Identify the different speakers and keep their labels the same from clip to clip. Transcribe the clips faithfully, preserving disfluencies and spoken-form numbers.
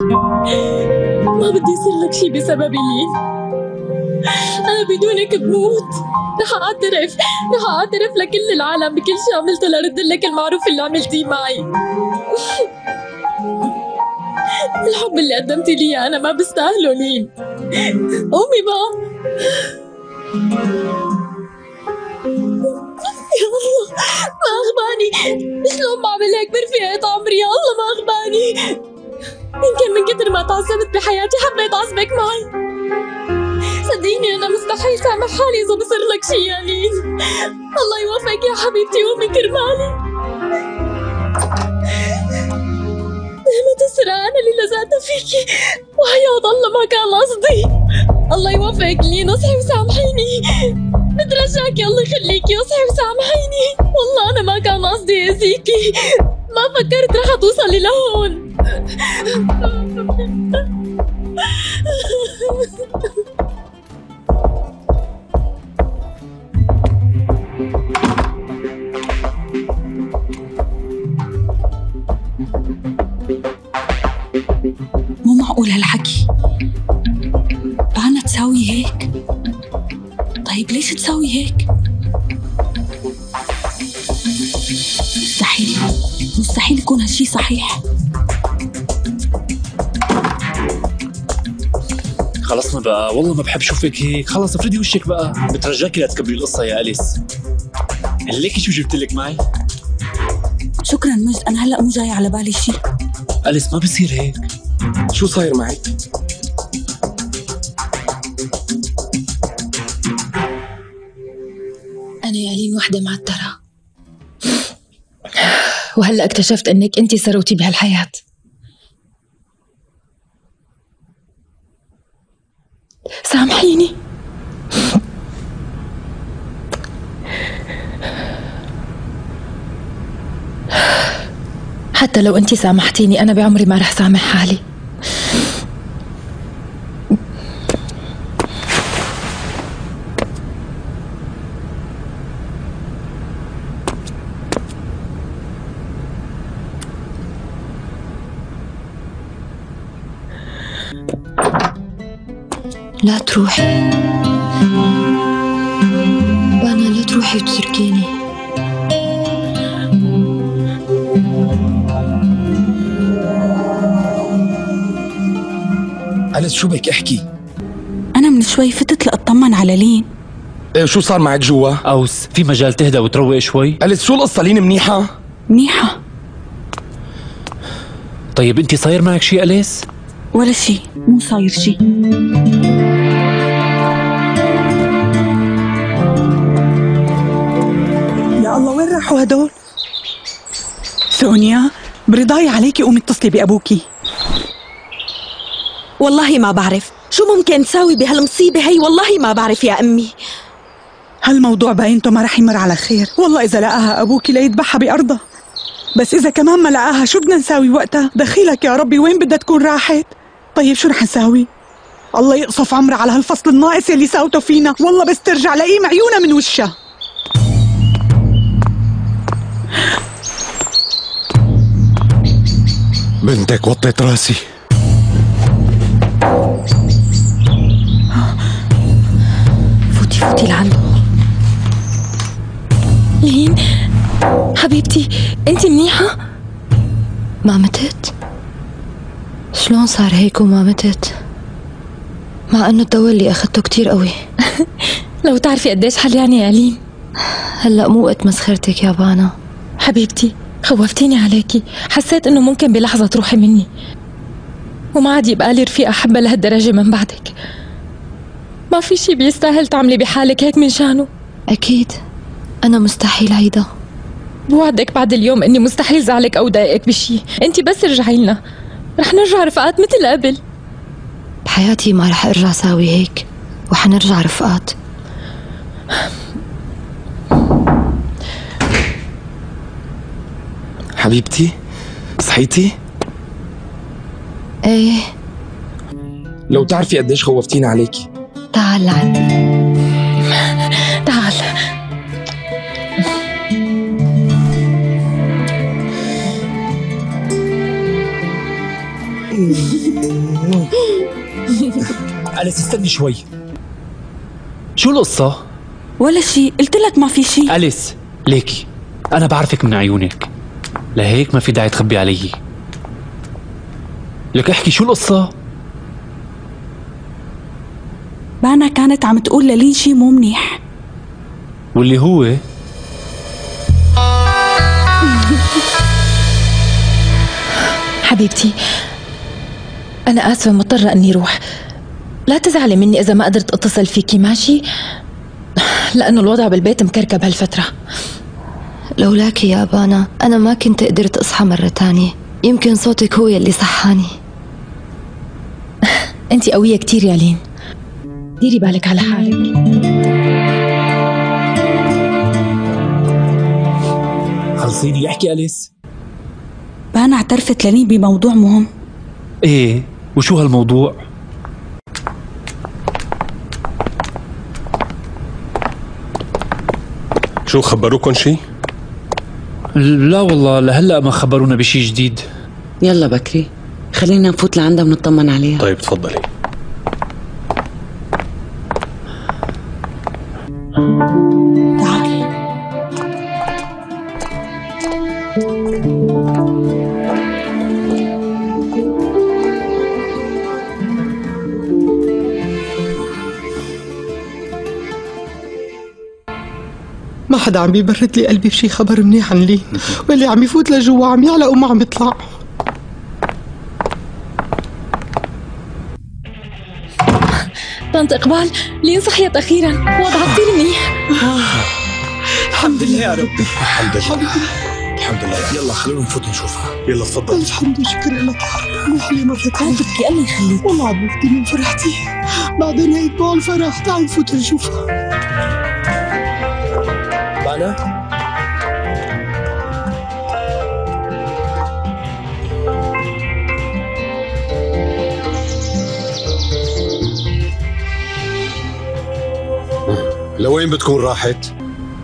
Speaker 1: ما بدي يصير لك شي بسببي لين. أنا بدونك بموت. رح أعترف رح أعترف لكل العالم بكل شي عملته لرد لك المعروف اللي عملتيه معي. الحب اللي قدمتي لي أنا ما بستاهله لين. قومي بقى. يا الله ما أغباني. شلون بعمل هيك برفقة عمري؟ يا الله ما أغباني. يمكن من كتر ما تعذبت بحياتي حبيت أعذبك معي. صدقيني أنا مستحيل سامح حالي إذا بصير لك شي يا لين. الله يوفقك يا حبيبتي وأمي كرمالي. ما تسرع أنا اللي لزقت فيكي وحياة الله ما كان قصدي. الله يوفقك لين اصحي وسامحيني. بترجاكي الله يخليكي اصحي وسامحيني. والله أنا ما كان قصدي أذيكي. ما فكرت رح توصلي لهون.
Speaker 2: مو معقول هالحكي. بعنا تساوي هيك؟ طيب ليش تساوي هيك؟ مستحيل مستحيل يكون هالشي صحيح.
Speaker 3: خلصنا بقى، والله ما بحب شوفك هيك. خلص افردي وشك بقى. بترجاكي لا تكبري القصة يا أليس. ليكي شو جبت لك معي؟
Speaker 2: شكرا مجد، أنا هلأ مو جاي على بالي شي.
Speaker 3: أليس ما بصير هيك.
Speaker 4: شو صاير معك؟
Speaker 1: أنا يا لين وحدة معترة، وهلأ اكتشفت إنك أنتي ثروتي بهالحياة. سامحيني. حتى لو أنتي سامحتيني أنا بعمري ما رح سامح حالي. لا تروحي وانا، لا تروحي وتتركيني.
Speaker 4: أليس شو بك احكي؟
Speaker 2: أنا من شوي فتت لأطمن على لين.
Speaker 4: ايه شو صار معك جوا؟
Speaker 3: أوس في مجال تهدى وتروق شوي؟
Speaker 4: أليس شو القصة؟ لين منيحة؟
Speaker 2: منيحة.
Speaker 3: طيب انتي صاير معك شي أليس؟
Speaker 2: ولا شي، مو صاير شي.
Speaker 5: يا الله وين راحوا هدول؟ سونيا برضاي عليكي قومي اتصلي بأبوكي.
Speaker 6: والله ما بعرف شو ممكن تساوي بهالمصيبة هي، والله ما بعرف يا أمي.
Speaker 5: هالموضوع باينته ما رح يمر على خير، والله إذا لقاها أبوكي ليذبحها بأرضها. بس إذا كمان ما لقاها شو بدنا نساوي وقتها؟ دخيلك يا ربي، وين بدها تكون راحت؟ طيب شو رح نساوي؟ الله يقصف عمرها على هالفصل الناقص يلي ساوته فينا، والله بس ترجع لقيم عيونها من وشها.
Speaker 4: بنتك وطيت راسي.
Speaker 1: فوتي فوتي لعنده. لين حبيبتي انتي منيحة؟ ما متت؟ شلون صار هيك وما متت؟ مع انه الدواء اللي اخذته كتير قوي. لو تعرفي قديش حلياني يا لين. هلا مو وقت مسخرتك يا بانا. حبيبتي خوفتيني عليكي، حسيت انه ممكن بلحظة تروحي مني وما عاد يبقى لي رفيقة أحبها لهالدرجة من بعدك. ما في شي بيستاهل تعملي بحالك هيك من شانه. أكيد أنا مستحيل عيدا، بوعدك بعد اليوم إني مستحيل زعلك أو ضايقك بشي. أنتي بس رجعي لنا، رح نرجع رفقات مثل قبل. بحياتي ما رح أرجع ساوي هيك، وحنرجع رفقات.
Speaker 4: حبيبتي صحيتي؟
Speaker 1: ايه.
Speaker 4: لو تعرفي قديش خوفتيني عليكي.
Speaker 1: تعال لعندي، تعال.
Speaker 3: أليس استني شوي، شو القصة؟
Speaker 2: ولا شيء، قلت لك ما في شيء.
Speaker 3: أليس ليكي أنا بعرفك من عيونك، لهيك ما في داعي تخبي علي. لك احكي شو القصة؟
Speaker 2: بانا كانت عم تقول للين شيء مو منيح.
Speaker 3: واللي هو
Speaker 1: حبيبتي أنا آسفة مضطرة أني روح، لا تزعلي مني إذا ما قدرت أتصل فيكي ماشي، لأنه الوضع بالبيت مكركب هالفترة. لولاكي يا بانا أنا ما كنت قدرت أصحى مرة تانية، يمكن صوتك هو يلي صحاني. أنتي قوية كتير يا لين، ديري بالك على حالك.
Speaker 3: خلصيني احكي أليس.
Speaker 2: بانا اعترفت للين بموضوع مهم.
Speaker 3: ايه وشو هالموضوع؟
Speaker 7: شو خبروكن شي؟
Speaker 3: لا والله لهلا ما خبرونا بشي جديد.
Speaker 8: يلا بكري خلينا نفوت لعندها ونطمن عليها.
Speaker 7: طيب تفضلي.
Speaker 2: تعال.
Speaker 9: ما حدا عم بيبرد لي قلبي بشي خبر منيح عن لين، واللي عم يفوت لجوا عم يعلق وما عم يطلع.
Speaker 1: طنط إقبال لين صحيت أخيرا، وضعها كتير منيح.
Speaker 3: الحمد لله يا رب.
Speaker 7: الحمد لله الحمد لله. يلا خلونا نفوت نشوفها. يلا تفضل.
Speaker 9: الحمد لله شكرا لك يا رب. روحي مرة
Speaker 2: لا
Speaker 9: ثانية.
Speaker 2: تبكي الله يخليك.
Speaker 9: والله عم بفتي من فرحتي، بعدين هيك بقى الفرح. تعال نفوت نشوفها.
Speaker 4: بانا
Speaker 10: لوين بتكون راحت؟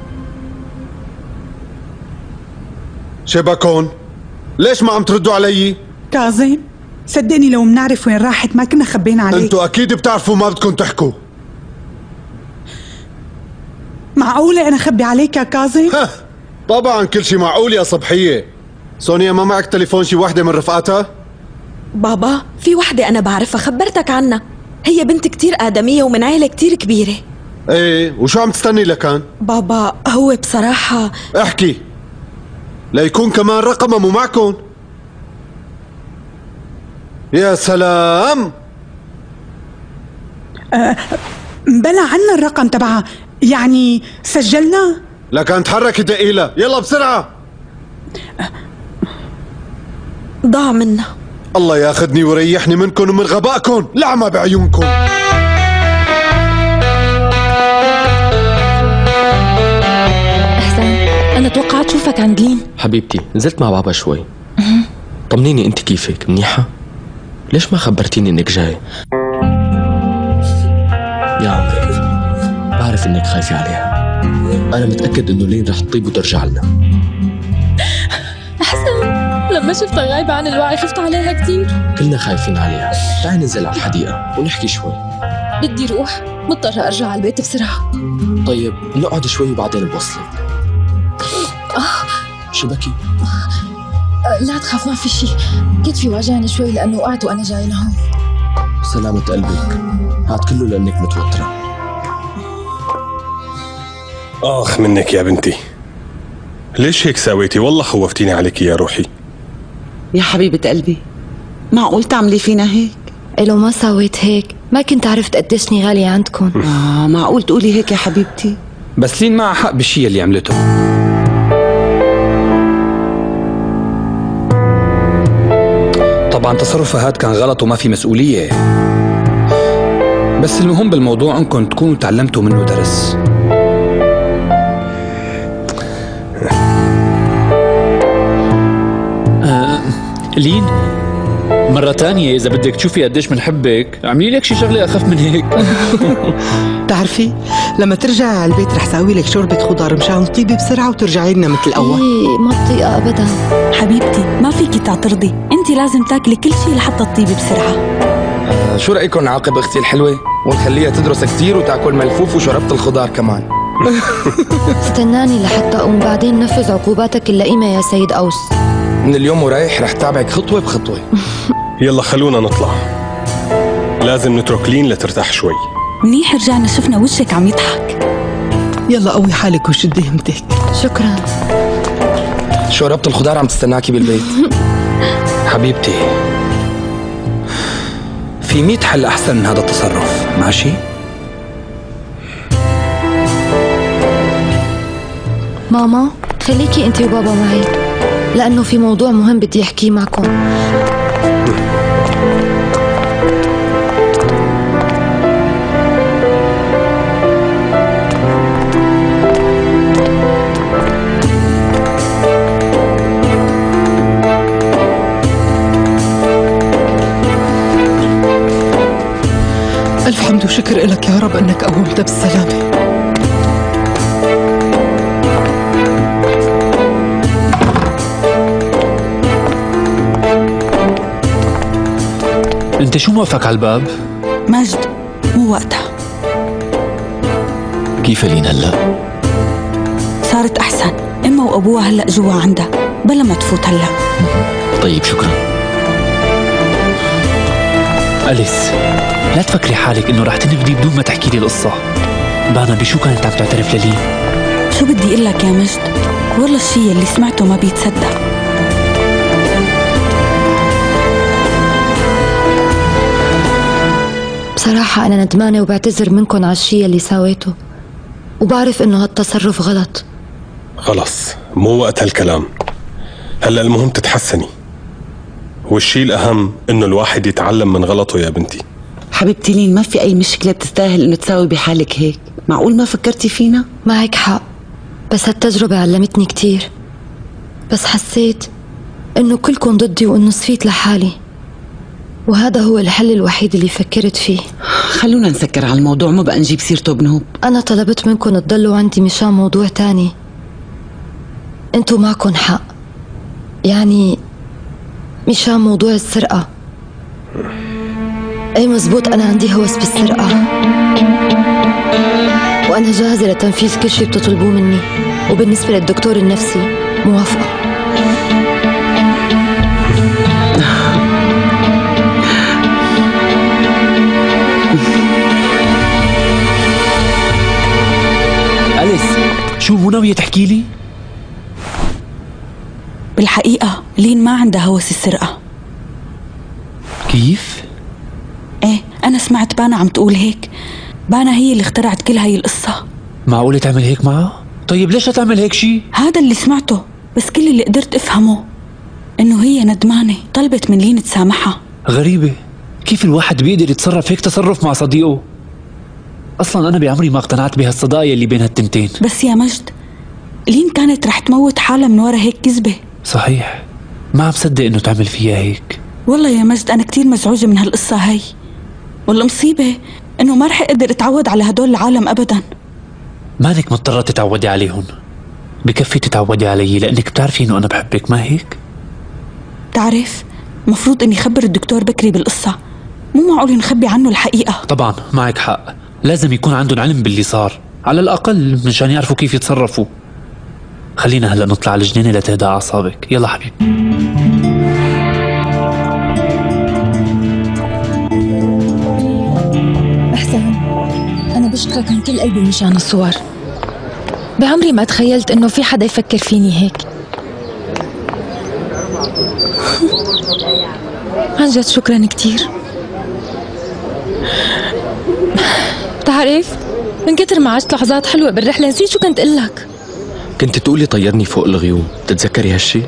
Speaker 10: شبكون؟ ليش ما عم تردوا علي؟
Speaker 5: كاظم صدقني لو منعرف وين راحت ما كنا خبينا عليك.
Speaker 10: انتوا اكيد بتعرفوا ما بدكم تحكوا.
Speaker 5: معقولة أنا خبي عليك يا كاظم؟
Speaker 10: طبعا كل شي معقول يا صبحية. سونيا ما معك تليفون شي وحدة من رفقاتها؟
Speaker 6: بابا في وحدة أنا بعرفها خبرتك عنها، هي بنت كتير آدمية ومن عائلة كتير كبيرة.
Speaker 10: ايه وشو عم تستني لكان؟
Speaker 6: بابا هو بصراحة
Speaker 10: احكي ليكون كمان رقمه مو معكم. يا سلام.
Speaker 5: أه بلا عنا الرقم تبعها، يعني سجلنا.
Speaker 10: لكان تحركي دقيلة، يلا بسرعة.
Speaker 6: ضاع منا.
Speaker 10: الله ياخذني ويريحني منكم ومن غبائكم، لعمة بعيونكم.
Speaker 1: أنا توقعت شوفك عند لين.
Speaker 4: حبيبتي نزلت مع بابا شوي. طمنيني انت كيفك؟ منيحة؟ ليش ما خبرتيني انك جاي؟ يا عمري بعرف انك خايفة عليها، انا متأكد انه لين رح تطيب وترجع لنا.
Speaker 1: أحسن، لما شفتها غايبة عن الوعي خفت عليها كتير.
Speaker 4: كلنا خايفين عليها. تعالي ننزل على الحديقة ونحكي شوي.
Speaker 1: بدي روح، مضطرة أرجع على البيت بسرعة.
Speaker 4: طيب نقعد شوي وبعدين بوصلك.
Speaker 1: آه.
Speaker 4: شو بكي؟
Speaker 1: أه لا تخاف ما في شيء، كتفي واجعني شوي لأنه وقعت وأنا جاي لهون.
Speaker 4: سلامة قلبك، هاد كله لأنك متوترة.
Speaker 7: آخ منك يا بنتي، ليش هيك سويتي؟ والله خوفتيني عليك يا روحي.
Speaker 8: يا حبيبة قلبي معقول تعملي فينا هيك؟
Speaker 1: لو ما سويت هيك ما كنت عرفت قديشني غالية عندكم.
Speaker 8: آه معقول تقولي هيك يا حبيبتي؟
Speaker 11: بس لين معها حق بالشي اللي عملته. طبعا تصرفها هاد كان غلط وما في مسؤولية، بس المهم بالموضوع انكم تكونوا تعلمتوا منه درس.
Speaker 3: آه، لين مرة تانية إذا بدك تشوفي قديش بنحبك اعملي لك شي شغلة أخف من هيك.
Speaker 9: بتعرفي لما ترجعي على البيت رح ساوي لك شوربة خضار مشان تطيبي بسرعة وترجعي لنا مثل الأول.
Speaker 1: إيه ما بطيقة أبدا
Speaker 2: حبيبتي ما فيكي تعترضي، انت لازم تاكلي كل شيء لحتى تطيبي بسرعة.
Speaker 12: آه شو رأيكم نعاقب أختي الحلوة ونخليها تدرس كتير وتاكل ملفوف وشوربة الخضار كمان؟
Speaker 1: استناني لحتى أقوم بعدين نفذ عقوباتك اللئيمة يا سيد أوس.
Speaker 12: من اليوم ورايح رح تابعك خطوة بخطوة.
Speaker 7: يلا خلونا نطلع، لازم نترك لين لترتاح شوي.
Speaker 2: منيح رجعنا شفنا وشك عم يضحك.
Speaker 9: يلا قوي حالك وشدي همتك.
Speaker 1: شكرا.
Speaker 12: شوربة الخضار عم تستناكي بالبيت. حبيبتي في مية حل أحسن من هذا التصرف، ماشي؟
Speaker 1: ماما خليكي انت وبابا معي لأنه في موضوع مهم بدي أحكيه معكم.
Speaker 9: ألف حمد وشكر لك يا رب أنك قومت بالسلامة.
Speaker 3: انت شو موقفك على الباب؟
Speaker 2: مجد مو وقتها.
Speaker 4: كيف لين هلا؟
Speaker 2: صارت أحسن، أمها وأبوها هلأ جوا عندها بلا ما تفوت هلأ.
Speaker 4: طيب شكرا.
Speaker 3: أليس لا تفكري حالك إنه رح تنفدي بدون ما تحكي لي القصة. بانا بشو كانت عم تعترف للين؟
Speaker 2: شو بدي أقول لك يا مجد؟ والله الشي اللي سمعته ما بيتصدق.
Speaker 1: بصراحة أنا ندمانة وبعتذر منكم على الشي اللي سويته، وبعرف إنه هالتصرف غلط.
Speaker 7: خلص مو وقت هالكلام، هلا المهم تتحسني، والشي الأهم إنه الواحد يتعلم من غلطه يا بنتي.
Speaker 8: حبيبتي لين ما في أي مشكلة بتستاهل إنه تساوي بحالك هيك، معقول ما فكرتي فينا؟
Speaker 1: معك حق، بس هالتجربة علمتني كتير، بس حسيت إنه كلكم ضدي وإنه صفيت لحالي، وهذا هو الحل الوحيد اللي فكرت فيه.
Speaker 8: خلونا نسكر على الموضوع، ما بقى نجيب سيرته بنهوب.
Speaker 1: أنا طلبت منكم تضلوا عندي مشان موضوع تاني. انتوا معكم حق، يعني مشان موضوع السرقة. اي مزبوط، أنا عندي هوس بالسرقة وأنا جاهزة لتنفيذ كل شي بتطلبوه مني، وبالنسبة للدكتور النفسي موافقة.
Speaker 3: أليس شو مو ناوية تحكي لي؟
Speaker 2: بالحقيقة لين ما عندها هوس السرقة.
Speaker 3: كيف؟
Speaker 2: ايه أنا سمعت بانا عم تقول هيك. بانا هي اللي اخترعت كل هاي القصة.
Speaker 3: معقولة تعمل هيك معها؟ طيب ليش تعمل هيك شي؟
Speaker 2: هذا اللي سمعته، بس كل اللي قدرت أفهمه إنه هي ندمانة، طلبت من لين تسامحها.
Speaker 3: غريبة، كيف الواحد بيقدر يتصرف هيك تصرف مع صديقه؟ أصلا أنا بعمري ما اقتنعت بهالصداقة اللي بين هالتنتين.
Speaker 2: بس يا مجد لين كانت رح تموت حالها من ورا هيك كذبة.
Speaker 3: صحيح، ما عم صدق إنه تعمل فيها هيك.
Speaker 2: والله يا مجد أنا كتير مزعوجة من هالقصة هاي، والمصيبة إنه ما رح أقدر أتعود على هدول العالم أبدا.
Speaker 3: مانك مضطرة تتعودي عليهم، بكفي تتعودي علي لأنك بتعرفي إنه أنا بحبك، ما هيك؟
Speaker 2: تعرف مفروض إني خبر الدكتور بكري بالقصة، مو معقول نخبي عنه الحقيقة.
Speaker 3: طبعا معك حق، لازم يكون عندهم علم باللي صار على الأقل مشان يعرفوا كيف يتصرفوا. خلينا هلأ نطلع على الجنينة لتهدى أعصابك. يلا حبيبي.
Speaker 13: أحسن، أنا بشكرك عن كل قلبي مشان الصور. بعمري ما تخيلت إنه في حدا يفكر فيني هيك. عن جد شكرا كتير. بتعرف من كتر ما عشت لحظات حلوة بالرحلة نسيت شو كنت قلك.
Speaker 4: كنت تقولي طيرني فوق الغيوم، تتذكري هالشي؟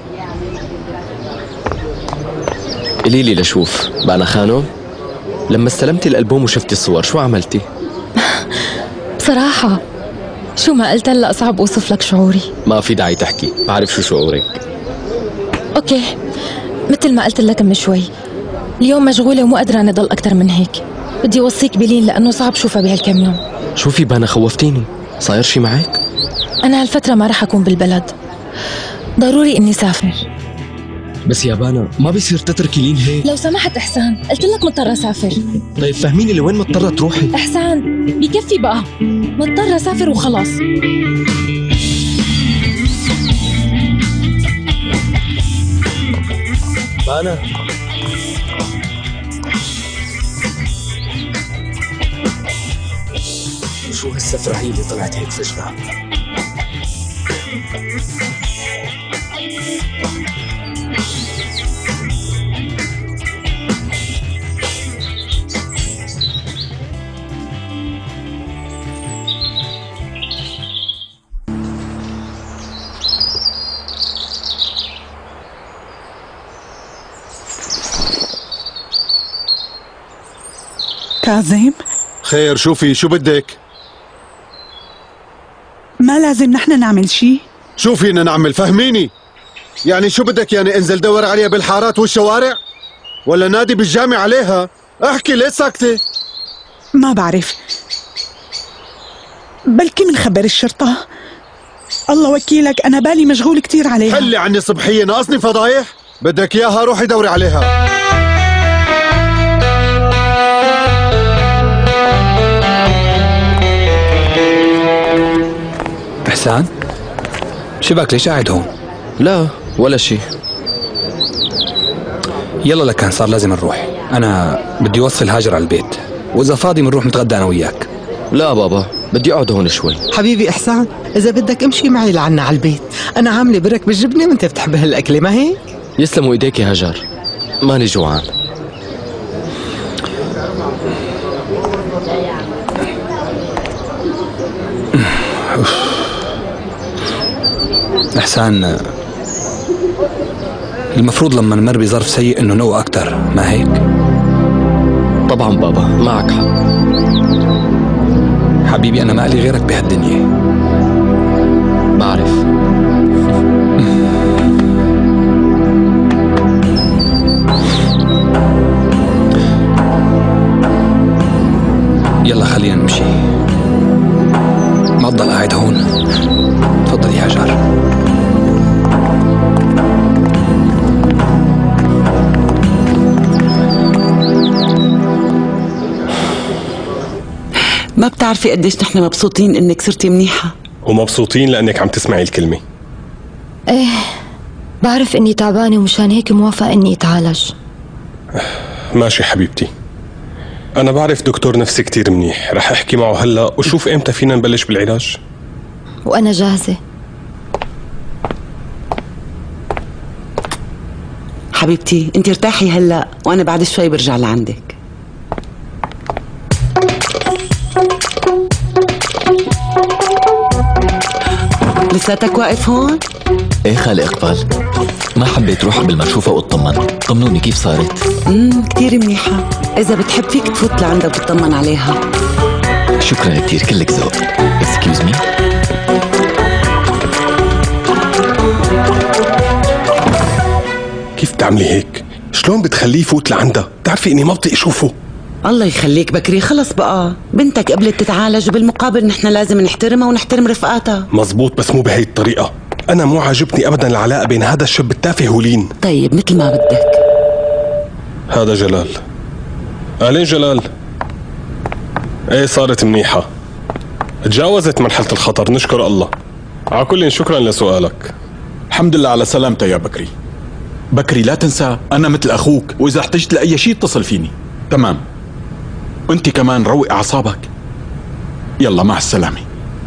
Speaker 4: قولي لي لشوف بقى خانو، لما استلمتي الألبوم وشفتي الصور شو عملتي؟
Speaker 13: بصراحة شو ما قلت هلا صعب اوصف لك شعوري.
Speaker 4: ما في داعي تحكي، بعرف شو شعورك.
Speaker 13: اوكي، مثل ما قلت لك من شوي، اليوم مشغولة ومو قادرة أنا ضل أكتر من هيك. بدي أوصيك بلين لأنه صعب شوفها بهالكم يوم.
Speaker 4: شوفي بانا خوفتيني، صاير شي معك؟
Speaker 13: أنا هالفترة ما رح أكون بالبلد، ضروري إني سافر.
Speaker 4: بس يا بانا ما بيصير تتركي لين هيك.
Speaker 13: لو سمحت إحسان، قلت لك مضطرة أسافر.
Speaker 4: طيب فهميني لوين مضطرة تروحي؟
Speaker 13: إحسان بكفي بقى، مضطرة أسافر وخلاص.
Speaker 4: بانا شو هالسفرة هي اللي طلعت هيك فجأة؟
Speaker 5: كاظم؟
Speaker 10: خير، شوفي شو بدك؟
Speaker 5: ما لازم نحن نعمل شي؟
Speaker 10: شو فينا نعمل؟ فهميني. يعني شو بدك؟ يعني انزل دور عليها بالحارات والشوارع؟ ولا نادي بالجامع عليها؟ احكي، ليه ساكتة؟
Speaker 5: ما بعرف، بلكي منخبر الشرطة. الله وكيلك، أنا بالي مشغول كتير عليها.
Speaker 10: حلي عني صبحية، ناقصني فضايح؟ بدك إياها روحي دوري عليها.
Speaker 11: إحسان؟ شبك ليش قاعد هون؟
Speaker 4: لا ولا شيء.
Speaker 11: يلا لكان صار لازم نروح، أنا بدي أوصل هاجر على البيت، وإذا فاضي بنروح نتغدى أنا وياك.
Speaker 4: لا بابا، بدي أقعد هون شوي.
Speaker 9: حبيبي إحسان، إذا بدك امشي معي لعنا على البيت، أنا عاملة برك بالجبنة وأنت بتحب هالأكلة، ما هيك؟
Speaker 4: يسلموا إيديك يا هاجر، ماني جوعان.
Speaker 11: إحسان، المفروض لما نمر بظرف سيء إنه نوع أكتر، ما هيك؟
Speaker 4: طبعا بابا، معك حق.
Speaker 11: حبيبي أنا ما لي غيرك بهالدنيا.
Speaker 4: بعرف.
Speaker 11: يلا خلينا نمشي، ما تضل قاعد هون. تفضل يا هاجر.
Speaker 8: ما بتعرفي قديش نحن مبسوطين انك صرتي منيحة،
Speaker 7: ومبسوطين لانك عم تسمعي الكلمة.
Speaker 1: ايه بعرف اني تعبانة ومشان هيك موافقة اني اتعالج.
Speaker 7: ماشي حبيبتي، أنا بعرف دكتور نفسي كتير منيح، رح أحكي معه هلأ وشوف إمتى فينا نبلش بالعلاج.
Speaker 1: وأنا جاهزة.
Speaker 8: حبيبتي انت ارتاحي هلأ وانا بعد شوي برجع لعندك. لساتك واقف هون؟
Speaker 14: ايه خالي اقبال، ما حبيت روح قبل ما اشوفها واطمن. طمنوني كيف صارت؟
Speaker 8: امم كثير منيحة، إذا بتحب فيك تفوت لعندها وتطمن عليها.
Speaker 14: شكرا كثير، كلك ذوق. اكسكيوز مي.
Speaker 7: كيف بتعملي هيك؟ شلون بتخليه يفوت لعندها؟ بتعرفي اني ما بطيق اشوفه.
Speaker 8: الله يخليك بكري، خلص بقى، بنتك قبلت تتعالج وبالمقابل نحن لازم نحترمها ونحترم رفقاتها.
Speaker 7: مزبوط، بس مو بهي الطريقة. أنا مو عاجبني أبدا العلاقة بين هذا الشاب التافه ولين.
Speaker 8: طيب مثل ما بدك.
Speaker 7: هذا جلال. أهلين جلال. ايه صارت منيحة، تجاوزت مرحلة الخطر نشكر الله. على كل شكرا لسؤالك.
Speaker 15: الحمد لله على سلامتك يا بكري. بكري لا تنسى أنا مثل أخوك، وإذا احتجت لأي شيء اتصل فيني. تمام، وانت كمان روق أعصابك. يلا مع السلامة.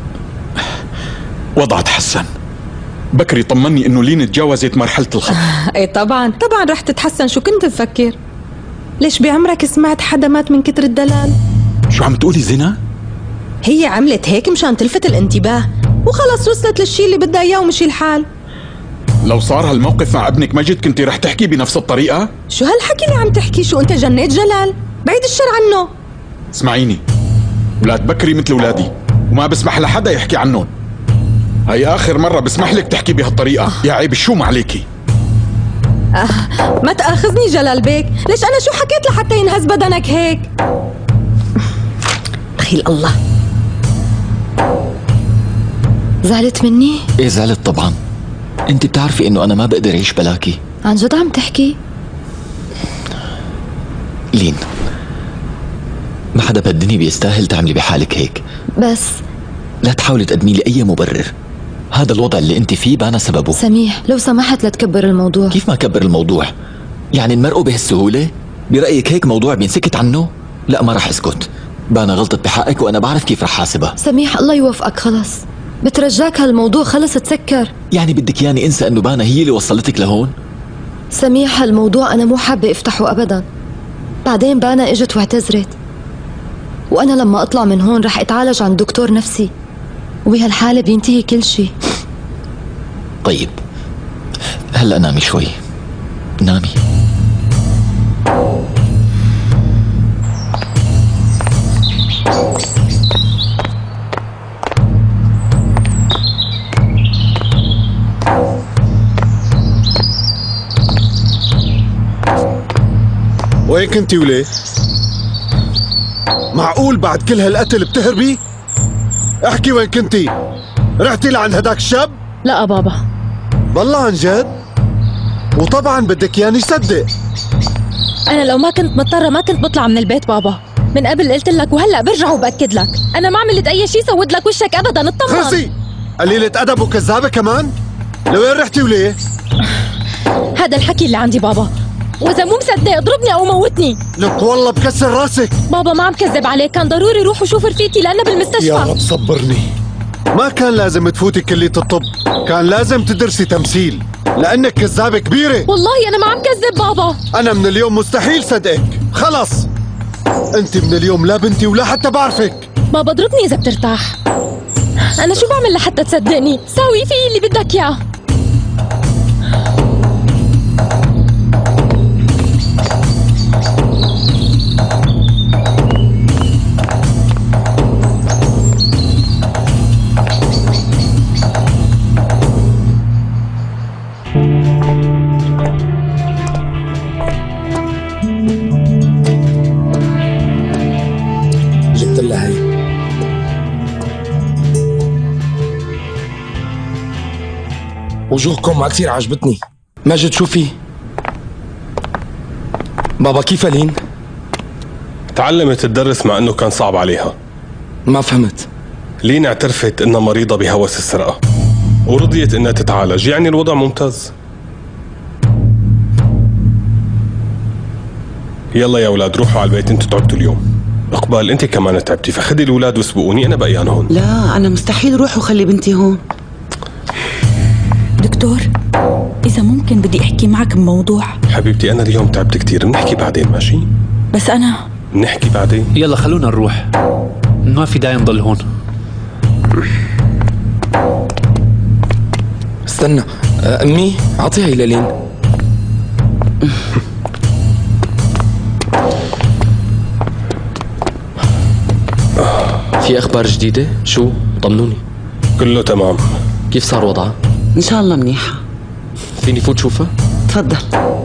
Speaker 15: وضعها تحسن. بكري طمني إنه لين تجاوزت مرحلة الخطر.
Speaker 6: ايه طبعا طبعا رح تتحسن، شو كنت مفكر؟ ليش بعمرك سمعت حدا مات من كتر الدلال؟
Speaker 15: شو عم تقولي، زنا؟
Speaker 6: هي عملت هيك مشان تلفت الانتباه وخلص وصلت للشي اللي بدها اياه ومشي الحال.
Speaker 15: لو صار هالموقف مع ابنك مجد كنتي رح تحكي بنفس الطريقة؟
Speaker 6: شو هالحكي اللي عم تحكي؟ شو انت جنيت جلال؟ بعيد الشر عنه.
Speaker 15: اسمعيني، ولاد بكري مثل ولادي وما بسمح لحدا يحكي عنهم. هاي آخر مرة بسمح لك تحكي بهالطريقة. يا عيب الشوم عليكي.
Speaker 6: آه ما تأخذني جلال بيك، ليش أنا شو حكيت لحتى ينهز بدنك هيك؟ دخيل الله.
Speaker 1: زعلت مني؟
Speaker 14: ايه زعلت طبعا. انت بتعرفي انه انا ما بقدر اعيش بلاكي.
Speaker 1: عن جد عم تحكي؟
Speaker 14: لين، ما حدا بهالدنيا بيستاهل تعملي بحالك هيك.
Speaker 1: بس
Speaker 14: لا تحاولي تقدمي لي اي مبرر. هذا الوضع اللي انت فيه بانا سببه.
Speaker 1: سميح لو سمحت لا تكبر الموضوع.
Speaker 14: كيف ما كبر الموضوع؟ يعني نمرقه بهالسهولة؟ برأيك هيك موضوع بينسكت عنه؟ لا ما راح اسكت. بانا غلطت بحقك وانا بعرف كيف راح حاسبها.
Speaker 1: سميح الله يوفقك، خلص بترجاك هالموضوع خلص تسكر.
Speaker 14: يعني بدك ياني انسى انه بانا هي اللي وصلتك لهون؟
Speaker 1: سميح هالموضوع انا مو حابة افتحه ابدا. بعدين بانا اجت واعتذرت، وانا لما اطلع من هون رح اتعالج عند دكتور نفسي، وبهالحالة بينتهي كل شيء.
Speaker 14: طيب هلا نامي شوي، نامي.
Speaker 10: وين كنتي وليه؟ معقول بعد كل هالقتل بتهربي؟ احكي وين كنتي؟ رحتي لعند هداك الشاب؟
Speaker 13: لا بابا.
Speaker 10: بالله عن جد؟ وطبعا بدك ياني صدق.
Speaker 13: انا لو ما كنت مضطره ما كنت بطلع من البيت بابا، من قبل قلت لك وهلا برجع وباكد لك، انا ما عملت اي شيء سود لك وشك ابدا. اطمن.
Speaker 10: خلصي قليلة ادب وكذابه كمان. لوين رحتي وليه؟
Speaker 13: هذا الحكي اللي عندي بابا، واذا مو مصدق اضربني او موتني.
Speaker 10: لك والله بكسر راسك.
Speaker 13: بابا ما عم كذب عليك، كان ضروري روح وشوف رفيقتي لانها بالمستشفى.
Speaker 10: يا رب صبرني. ما كان لازم تفوتي كلية الطب، كان لازم تدرسي تمثيل، لأنك كذابة كبيرة.
Speaker 13: والله أنا ما عم كذب بابا.
Speaker 10: أنا من اليوم مستحيل صدقك، خلص. أنت من اليوم لا بنتي ولا حتى بعرفك.
Speaker 13: بابا اضربني إذا بترتاح. أنا شو بعمل لحتى تصدقني؟ ساوي في اللي بدك إياه.
Speaker 12: وجوهكم ما كثير عجبتني. ماجد شو في؟ بابا كيف لين؟
Speaker 7: تعلمت تدرس مع انه كان صعب عليها.
Speaker 12: ما فهمت.
Speaker 7: لين اعترفت انها مريضة بهوس السرقة ورضيت انها تتعالج، يعني الوضع ممتاز. يلا يا اولاد روحوا على البيت، انتوا تعبتوا اليوم. اقبال انت كمان تعبتي، فخدي الاولاد واسبقوني، انا بقيان هون.
Speaker 8: لا انا مستحيل روح وخلي بنتي هون.
Speaker 2: دكتور إذا ممكن بدي أحكي معك بموضوع.
Speaker 7: حبيبتي أنا اليوم تعبت كتير، بنحكي بعدين ماشي؟
Speaker 2: بس أنا
Speaker 7: بنحكي بعدين.
Speaker 3: يلا خلونا نروح، ما في داعي نضل هون.
Speaker 12: استنى أمي أعطيها إلى لين.
Speaker 4: في أخبار جديدة؟ شو؟ طمنوني.
Speaker 7: كله تمام.
Speaker 4: كيف صار وضعها؟
Speaker 8: إن شاء الله منيحة.
Speaker 4: فيني فوت شوفها؟
Speaker 8: تفضل.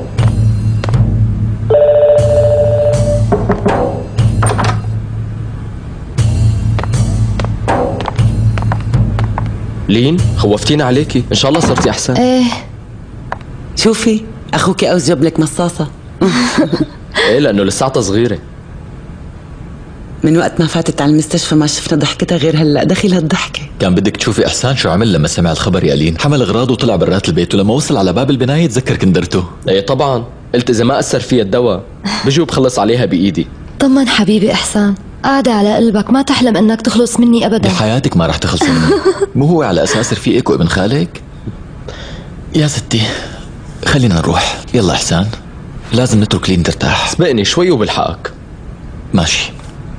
Speaker 4: لين خوفتينا عليكي، إن شاء الله صرتي أحسن.
Speaker 1: ايه
Speaker 8: شوفي أخوك أوز جاب لك مصاصة.
Speaker 4: إيه لأنه لساتها صغيرة.
Speaker 8: من وقت ما فاتت على المستشفى ما شفنا ضحكتها غير هلا، دخيل هالضحكة.
Speaker 14: كان بدك تشوفي إحسان شو عمل لما سمع الخبر يا لين. حمل أغراضه وطلع برات البيت، ولما وصل على باب البناية تذكر كندرته.
Speaker 4: إيه طبعا، قلت إذا ما أثر فيها الدواء بجي وبخلص عليها بإيدي.
Speaker 1: طمن حبيبي إحسان، قاعدة على قلبك، ما تحلم إنك تخلص مني أبدا.
Speaker 14: بحياتك ما رح تخلصي مني. مو هو على أساس رفيقك وابن خالك؟ يا ستي خلينا نروح. يلا إحسان لازم نترك لين ترتاح.
Speaker 4: سبقني شوي وبالحقك.
Speaker 14: ماشي.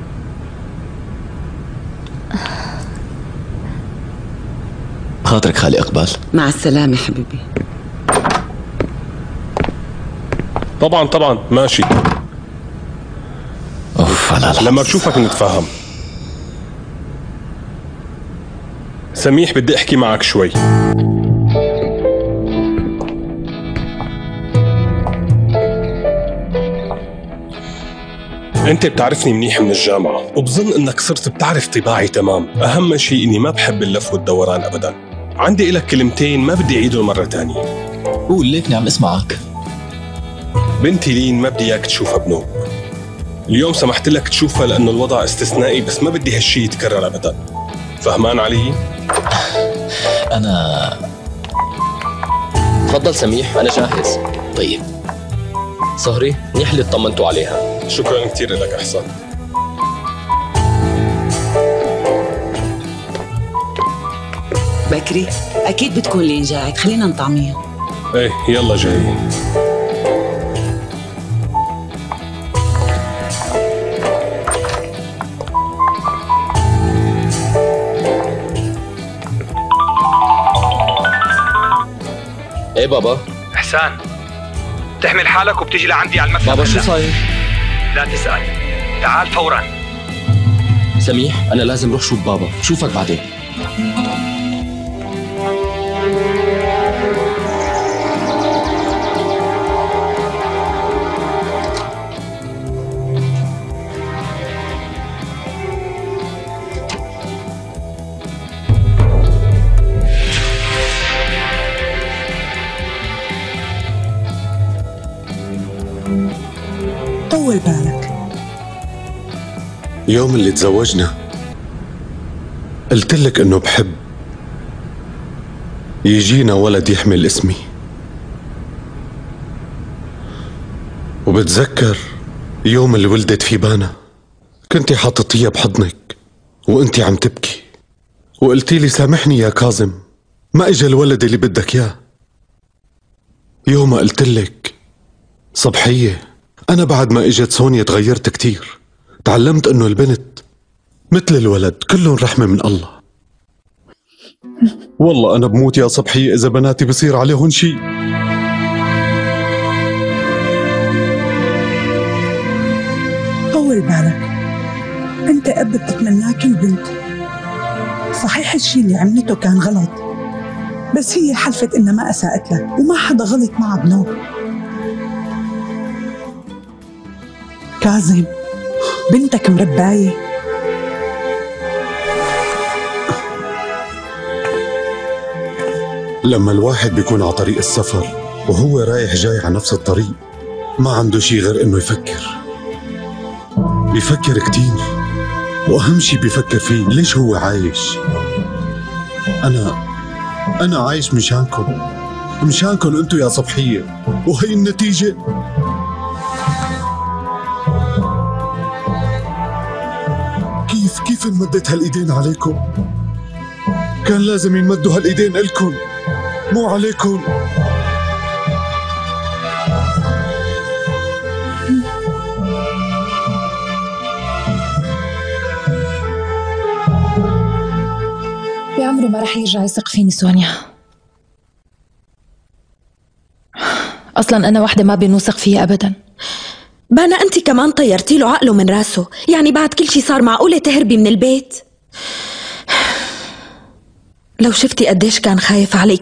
Speaker 14: خاطرك خالي إقبال.
Speaker 8: مع السلامة حبيبي.
Speaker 7: طبعا طبعا ماشي.
Speaker 14: اوف على الحظ.
Speaker 7: لما بشوفك نتفاهم. سميح بدي احكي معك شوي. انت بتعرفني منيح من الجامعة، وبظن انك صرت بتعرف طباعي تمام. اهم شيء اني ما بحب اللف والدوران ابدا. عندي إلك كلمتين ما بدي اعيدهم مرة تانية.
Speaker 14: قول ليكني عم اسمعك.
Speaker 7: بنتي لين ما بدي اياك تشوفها بنوب. اليوم سمحت لك تشوفها لانه الوضع استثنائي، بس ما بدي هالشي يتكرر ابدا. فهمان علي؟
Speaker 14: انا
Speaker 4: تفضل سميح، انا جاهز. طيب صهري، منيح اللي اطمنتوا عليها.
Speaker 7: شكرا كثير لك احسن.
Speaker 8: بكري اكيد بتكون لين جاعت، خلينا نطعميها.
Speaker 7: ايه يلا جاي.
Speaker 4: ايه بابا؟
Speaker 11: احسان، تحمل حالك وبتيجي لعندي على المكتب.
Speaker 4: بابا شو صاير؟
Speaker 11: لا تسأل، تعال فورا.
Speaker 4: سميح انا لازم روح شوف بابا، شوفك بعدين.
Speaker 5: طول بالك.
Speaker 10: يوم اللي تزوجنا قلت لك انه بحب يجينا ولد يحمل اسمي، وبتذكر يوم اللي ولدت فيه بانا كنتي حاططيها بحضنك وانتي عم تبكي، وقلتي لي سامحني يا كاظم ما اجى الولد اللي بدك اياه. يوم قلت لك صبحية انا بعد ما اجت سونيا تغيرت كتير، تعلمت انه البنت مثل الولد كلهم رحمة من الله. والله انا بموت يا صبحية اذا بناتي بصير عليهن شيء.
Speaker 5: طول بالك، انت اب بتتمناك البنت. صحيح الشيء اللي عملته كان غلط، بس هي حلفت انها ما اساءت لك وما حدا غلط معها بنوب. كاظم بنتك مرباية.
Speaker 10: لما الواحد بيكون على طريق السفر وهو رايح جاي على نفس الطريق ما عنده شي غير انه يفكر. بيفكر كتير، واهم شي بيفكر فيه ليش هو عايش. انا انا عايش مشانكم، مشانكم انتو يا صبحية، وهي النتيجة. كيف كيف انمدت هالايدين عليكم؟ كان لازم ينمدوا هالايدين الكم مو عليكم.
Speaker 13: بعمره ما رح يرجع يثق فيني سونيا. اصلا انا وحده ما بنوثق فيها ابدا.
Speaker 6: بانا انت كمان طيرتي له عقله من راسه، يعني بعد كل شي صار معقولة تهربي من البيت؟ لو شفتي قديش كان خايف عليك.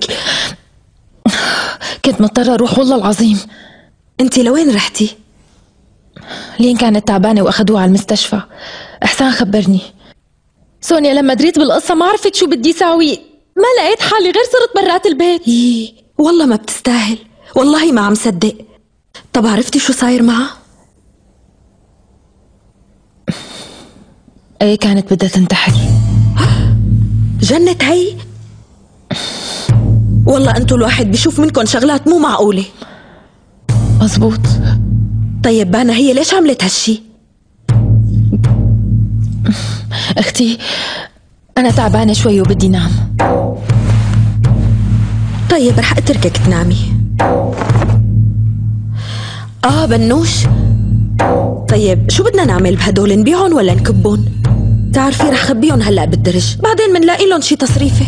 Speaker 13: كنت مضطرة اروح والله العظيم.
Speaker 6: انت لوين رحتي؟
Speaker 13: لين كانت تعبانة واخدوها على المستشفى. احسان خبرني. سونيا لما دريت بالقصة ما عرفت شو بدي ساوي، ما لقيت حالي غير صرت برات البيت.
Speaker 6: يي والله ما بتستاهل، والله ما عم صدق. طب عرفتي شو صاير معها؟
Speaker 13: ايه كانت بدها تنتحر.
Speaker 6: جنت هي؟ والله انتو الواحد بيشوف منكم شغلات مو معقولة.
Speaker 13: مزبوط.
Speaker 6: طيب بانا هي ليش عملت هالشي؟
Speaker 13: اختي انا تعبانة شوي وبدي نام.
Speaker 6: طيب رح اتركك تنامي. اه بنوش، طيب شو بدنا نعمل بهدول؟ نبيعهم ولا نكبهم؟ بتعرفي رح خبيهم هلا بالدرج، بعدين منلاقي لهم شي تصريفه.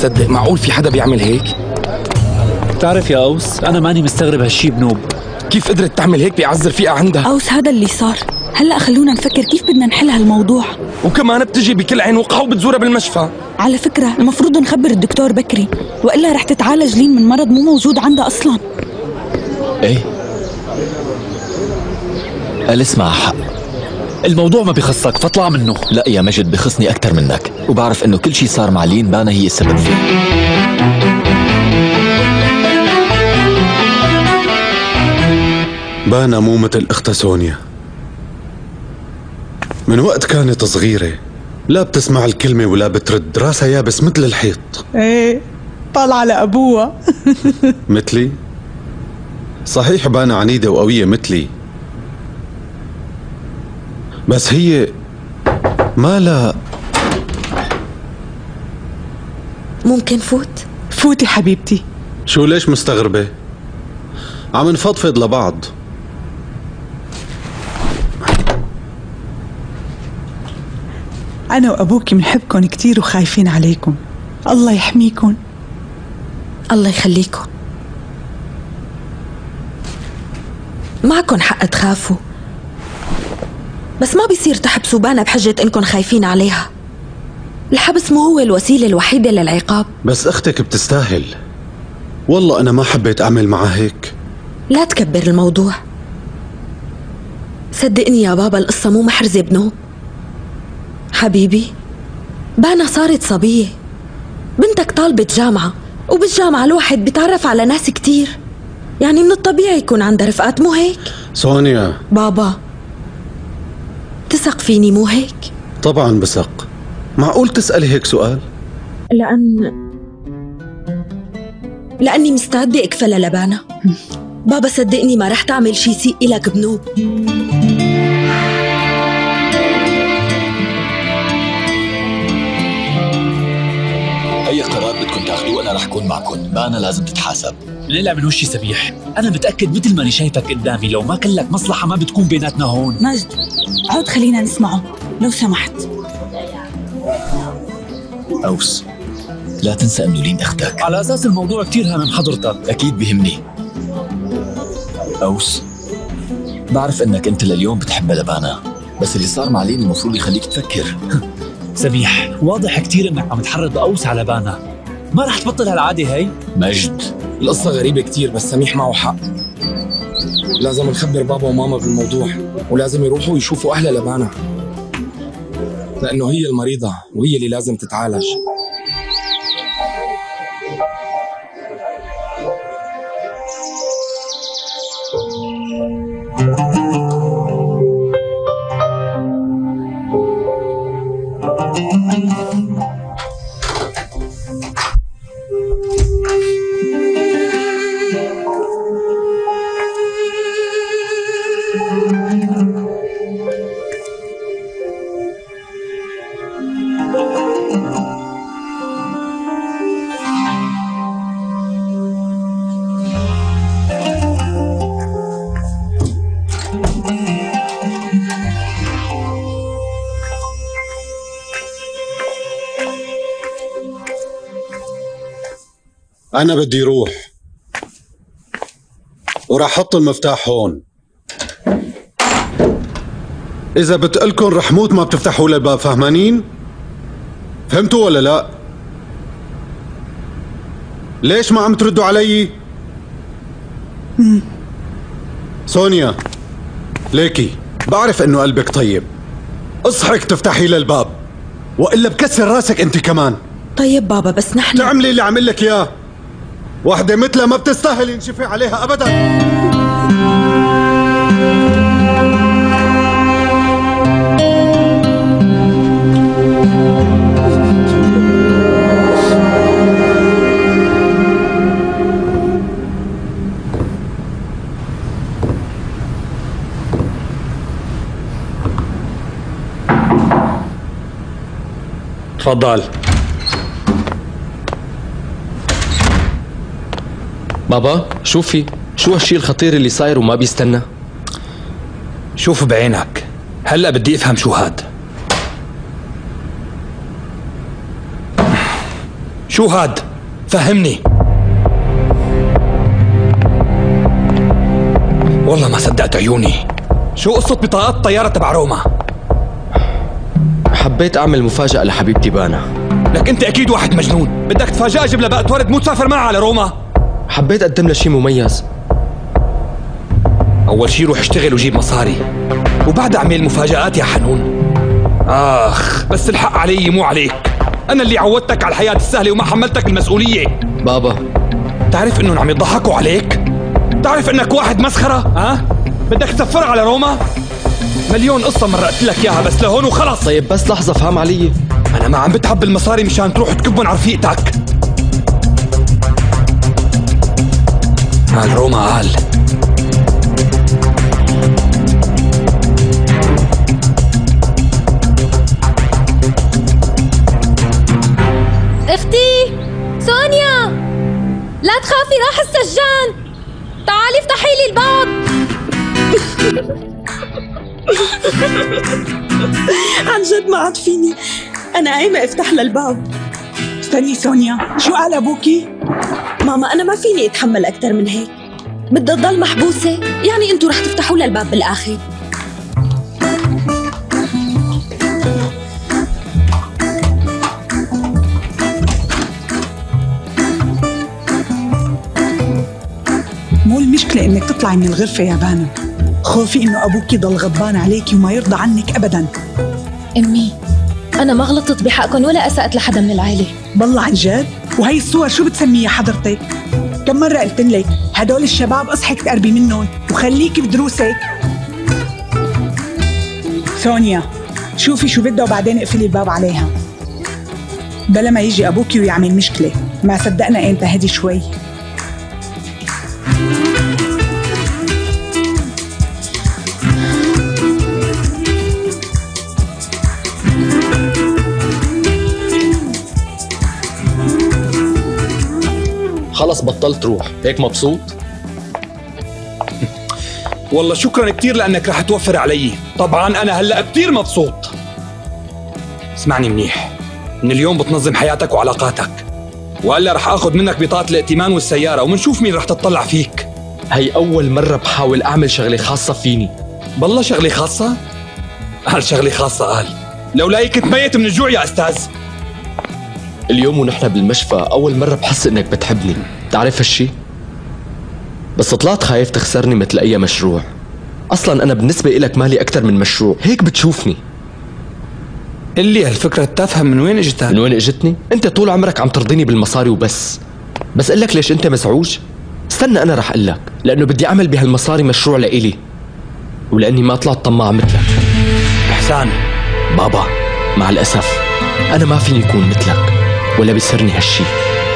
Speaker 12: مصدق، معقول في حدا بيعمل هيك؟
Speaker 3: بتعرف يا أوس، أنا ماني مستغرب هالشي بنوب.
Speaker 12: كيف قدرت تعمل هيك بيعذر فيها عندها؟
Speaker 2: أوس هذا اللي صار، هلأ خلونا نفكر كيف بدنا نحل هالموضوع.
Speaker 12: وكمان بتجي بكل عين وقعة وبتزورها بالمشفى.
Speaker 2: على فكرة المفروض نخبر الدكتور بكري، وإلا رح تتعالج لين من مرض مو موجود عندها أصلا.
Speaker 14: ايه أليس معها حق،
Speaker 3: الموضوع ما بيخصك فاطلع منه.
Speaker 14: لا يا مجد بخصني أكتر منك، وبعرف إنه كل شي صار مع لين بانا هي السبب فيه.
Speaker 10: بانا مو مثل اختها سونيا، من وقت كانت صغيرة لا بتسمع الكلمة ولا بترد، راسها يابس مثل الحيط.
Speaker 5: ايه طالعة لأبوها.
Speaker 10: مثلي؟ صحيح بانا عنيدة وقوية مثلي، بس هي ما لا.
Speaker 6: ممكن فوت؟
Speaker 5: فوتي حبيبتي.
Speaker 10: شو ليش مستغربة؟ عم نفضفض لبعض.
Speaker 5: أنا وأبوكي بنحبكن كتير وخايفين عليكم، الله يحميكن.
Speaker 6: الله يخليكم. معكن حق تخافوا، بس ما بيصير تحبسوا بانا بحجة إنكن خايفين عليها. الحبس مو هو الوسيلة الوحيدة للعقاب.
Speaker 10: بس أختك بتستاهل، والله أنا ما حبيت أعمل معها هيك.
Speaker 6: لا تكبر الموضوع، صدقني يا بابا القصة مو محرزة بنوب. حبيبي بانا صارت صبية، بنتك طالبة جامعة، وبالجامعة الواحد بيتعرف على ناس كتير، يعني من الطبيعي يكون عندها رفقات، مو هيك؟
Speaker 10: سونيا
Speaker 6: بابا تثق فيني مو هيك؟
Speaker 10: طبعا بثق، معقول تسألي هيك سؤال؟
Speaker 6: لأن لأني مستعدة أكفلها لبانا. بابا صدقني ما رح تعمل شي سيء إلك بنوب.
Speaker 14: أي قرار بدكم تاخذوه أنا رح أكون معكم، بانا لازم تتحاسب.
Speaker 3: نقلع من وشي سبيح، أنا متأكد مثل ماني شايفك قدامي لو ما كان لك مصلحة ما بتكون بيناتنا هون.
Speaker 2: مجد عود خلينا نسمعه لو سمحت.
Speaker 14: أوس لا تنسى إنه لين أختك.
Speaker 3: على أساس الموضوع كتير هام حضرتك.
Speaker 14: أكيد بيهمني. أوس بعرف إنك أنت لليوم بتحبها لبانا، بس اللي صار مع لين المفروض يخليك تفكر.
Speaker 3: سميح واضح كتير إنك عم تحرض أوس على بانا، ما رح تبطل هالعادة هي؟
Speaker 14: مجد
Speaker 12: القصة غريبة كتير، بس سميح معه حق. لازم نخبر بابا وماما بالموضوع، ولازم يروحوا يشوفوا أهلها لبانا، لأنه هي المريضة وهي اللي لازم تتعالج.
Speaker 10: أنا بدي روح، وراح أحط المفتاح هون. إذا بتقلكن رح موت ما بتفتحوا لي الباب، فهمانين؟ فهمتوا ولا لا؟ ليش ما عم تردوا علي؟ سونيا ليكي بعرف إنه قلبك طيب، اصحك تفتحي لي الباب وإلا بكسر راسك أنت كمان.
Speaker 6: طيب بابا بس نحن
Speaker 10: تعملي اللي عمل لك إياه، واحدة مثلها ما بتستاهل ينشفي عليها أبداً.
Speaker 4: تفضل. بابا شوفي شو هالشي الخطير اللي صاير وما بيستنى.
Speaker 11: شوف بعينك، هلأ بدي افهم شو هاد. شو شو هاد؟ فهمني. والله ما صدقت عيوني. شو قصة بطاقات الطيارة تبع روما؟
Speaker 4: حبيت اعمل مفاجأة لحبيبتي بانا.
Speaker 11: لك انت اكيد واحد مجنون، بدك تفاجئها جيب لها بقى ورد مو تسافر معها على روما.
Speaker 4: حبيت اقدم لها شيء مميز.
Speaker 11: اول شيء روح اشتغل وجيب مصاري، وبعد اعمل مفاجآت يا حنون. اخ بس الحق علي مو عليك، انا اللي عودتك على الحياة السهلة وما حملتك المسؤولية.
Speaker 4: بابا
Speaker 11: تعرف انهم عم يضحكوا عليك؟ تعرف انك واحد مسخرة؟ ها؟ أه؟ بدك تسفرها على روما؟ مليون قصة مرقت لك اياها بس لهون وخلص.
Speaker 4: طيب بس لحظة فهم علي،
Speaker 11: انا ما عم بتعب المصاري مشان تروح تكبن على رفيقتك. قال روما قال.
Speaker 13: اختي سونيا لا تخافي راح السجان، تعالي افتحي لي الباب.
Speaker 2: عن جد ما عاد فيني، أنا قايمة افتح لها الباب.
Speaker 5: استني سونيا، شو قال أبوكي؟
Speaker 6: ماما أنا ما فيني أتحمل أكتر من هيك، بدها تضل محبوسة، يعني أنتوا رح تفتحوا لها الباب بالآخر.
Speaker 5: مو المشكلة إنك تطلعي من الغرفة يا بانا، خوفي إنه أبوكي ضل غضبان عليكي وما يرضى عنك أبداً.
Speaker 13: أمي أنا ما غلطت بحقكم ولا أسأت لحدا من العائلة.
Speaker 5: بالله عن جد؟ وهي الصور شو بتسميها حضرتك؟ كم مرة قلت لك هدول الشباب اصحك تقربي منهم وخليكي بدروسك. سونيا شوفي شو بدها وبعدين اقفلي الباب عليها، بلا ما يجي أبوكي ويعمل مشكلة. ما صدقنا أنت هدي شوي.
Speaker 4: خلص بطلت روح، هيك مبسوط؟
Speaker 11: والله شكرا كتير لأنك رح توفر علي. طبعا أنا هلأ كتير مبسوط. اسمعني منيح، من اليوم بتنظم حياتك وعلاقاتك، وإلا رح أخذ منك بطاقة الائتمان والسيارة ومنشوف مين رح تطلع فيك.
Speaker 4: هي أول مرة بحاول أعمل شغلة خاصة فيني.
Speaker 11: بالله شغلة خاصة؟ قال شغلة خاصة قال، لولاي كنت ميت من الجوع يا أستاذ.
Speaker 4: اليوم ونحن بالمشفى أول مرة بحس إنك بتحبني، تعرف هالشي؟ بس طلعت خايف تخسرني مثل أي مشروع. أصلاً أنا بالنسبة إلك مالي أكتر من مشروع، هيك بتشوفني.
Speaker 11: اللي هالفكرة التافهة من وين اجتها؟
Speaker 4: من وين اجتني؟ أنت طول عمرك عم ترضيني بالمصاري وبس. بس أقول لك ليش أنت مزعوج؟ استنى أنا رح أقول لك، لأنه بدي أعمل بهالمصاري مشروع لإلي، ولأني ما طلعت طماع مثلك.
Speaker 11: إحسان
Speaker 4: بابا مع الأسف أنا ما فيني أكون مثلك، ولا بيسرني هالشي.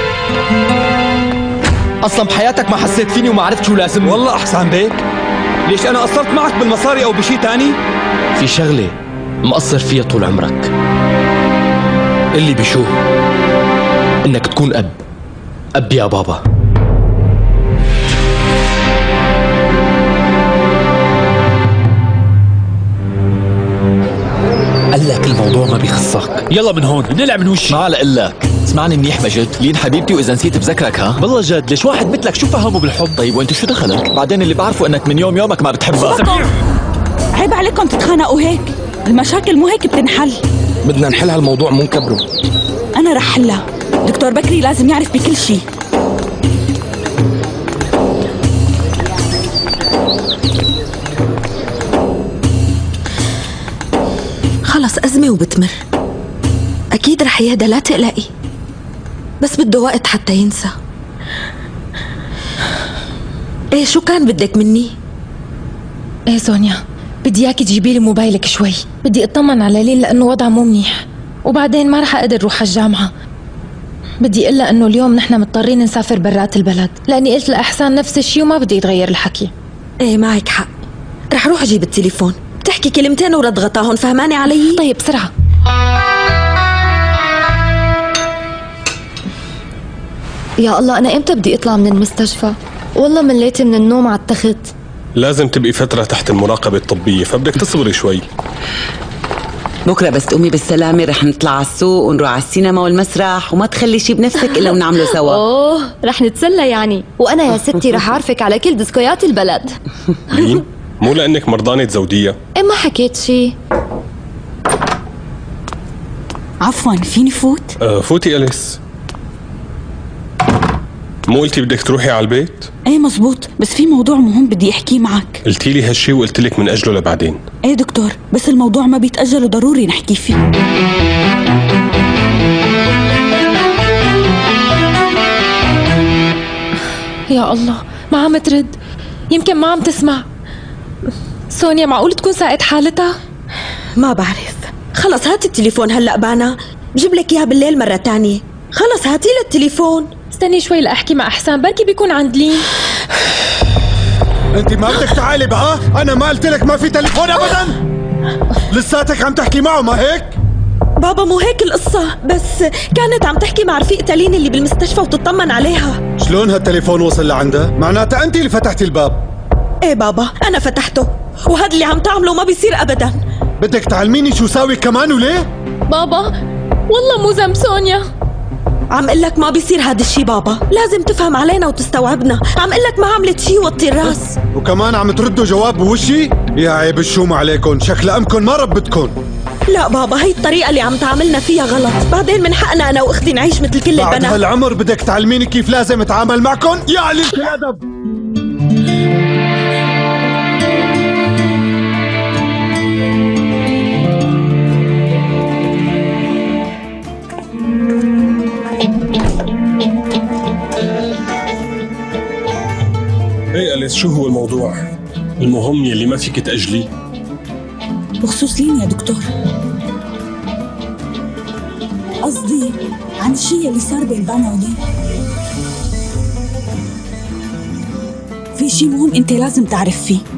Speaker 4: أصلا بحياتك ما حسيت فيني وما عرفت شو لازم.
Speaker 11: والله أحسان بيك، ليش أنا قصرت معك بالمصاري أو بشي تاني؟
Speaker 4: في شغلة مقصر فيها طول عمرك.
Speaker 11: اللي بشو؟
Speaker 4: إنك تكون أب. أب يا بابا.
Speaker 3: قال لك الموضوع ما بيخصك، يلا من هون نلعب من وشي.
Speaker 14: ما على قلك، اسمعني منيح مجد، لين حبيبتي واذا نسيت بذكرك. ها
Speaker 3: بالله جد، ليش واحد مثلك شو فهمه بالحب؟
Speaker 14: طيب وانت شو دخلك؟ بعدين اللي بعرفه انك من يوم يومك ما بتحبها.
Speaker 2: عيب عليكم تتخانقوا هيك، المشاكل مو هيك بتنحل.
Speaker 12: بدنا نحل هالموضوع مو نكبره.
Speaker 2: انا رح حلها، دكتور بكري لازم يعرف بكل شيء.
Speaker 6: خلص أزمة وبتمر، أكيد رح يهدى لا تقلقي، بس بده وقت حتى ينسى. إيه شو كان بدك مني؟
Speaker 13: إيه سونيا بدي إياكي تجيبي لي موبايلك شوي، بدي أطمن على لين لأنه وضعه مو منيح، وبعدين ما رح أقدر روح الجامعة. بدي أقول لها إنه اليوم نحن مضطرين نسافر برات البلد، لأني قلت لأحسان نفس الشيء وما بدي يتغير الحكي.
Speaker 6: إيه معك حق، رح روح أجيب التليفون، بتحكي كلمتين ورد غطاهن، فهماني علي؟
Speaker 13: طيب بسرعة.
Speaker 1: يا الله أنا إمتى بدي أطلع من المستشفى؟ والله مليتي من النوم على التخت.
Speaker 7: لازم تبقي فترة تحت المراقبة الطبية، فبدك تصبري شوي.
Speaker 8: بكره بس تقومي بالسلامه رح نطلع على السوق ونروح على السينما والمسرح، وما تخلي شي بنفسك الا ونعمله سوا.
Speaker 1: اوه رح نتسلى يعني، وانا يا ستي رح اعرفك على كل ديسكويات البلد.
Speaker 7: لين مو لانك مرضانه تزوديها؟
Speaker 1: ايه ما حكيت شي.
Speaker 2: عفوا فيني فوت؟
Speaker 7: آه فوتي أليس. مو قلتي بدك تروحي على البيت؟
Speaker 2: ايه مزبوط، بس في موضوع مهم بدي احكيه معك.
Speaker 7: قلتي لي هالشي وقلت لك من اجله لبعدين.
Speaker 2: ايه دكتور، بس الموضوع ما بيتأجل وضروري نحكي فيه.
Speaker 13: يا الله ما عم ترد، يمكن ما عم تسمع. سونيا معقول تكون ساقت حالتها؟
Speaker 6: ما بعرف. خلص هاتي التليفون هلأ بانا، بجيب لك اياها بالليل مرة تانية. خلص هاتي لي التليفون.
Speaker 13: استني شوي لأحكي مع أحسان، بركي بيكون عند لين.
Speaker 10: انت ما بدك تعالي بقى؟ انا ما قلت لك ما في تليفون ابدا؟ لساتك عم تحكي معه ما هيك؟
Speaker 6: بابا مو هيك القصة، بس كانت عم تحكي مع رفيقتها لين اللي بالمستشفى وتطمن عليها.
Speaker 10: شلون هالتليفون وصل لعندها؟ معناتها انت اللي فتحتي الباب.
Speaker 6: ايه بابا انا فتحته، وهذا اللي عم تعمله ما بيصير ابدا.
Speaker 10: بدك تعلميني شو ساوي كمان وليه؟
Speaker 13: بابا والله مو ذنب سونيا.
Speaker 6: عم قل لك ما بيصير هذا الشيء بابا، لازم تفهم علينا وتستوعبنا. عم قل لك ما عملت شيء وطي الراس.
Speaker 10: وكمان عم تردوا جواب بوشي؟ يا عيب الشوم عليكم، شكل امكم ما ربتكم.
Speaker 6: لا بابا هي الطريقة اللي عم تعاملنا فيها غلط، بعدين من حقنا انا واختي نعيش مثل كل البنات.
Speaker 10: بعد هالعمر بدك تعلميني كيف لازم اتعامل معكم؟ يا قليلة الادب.
Speaker 7: ايه أليس شو هو الموضوع؟ المهم يلي ما فيك تأجليه.
Speaker 2: بخصوص لين يا دكتور، قصدي عن الشيء اللي صار بين بانا ولين. في شيء مهم انت لازم تعرف فيه.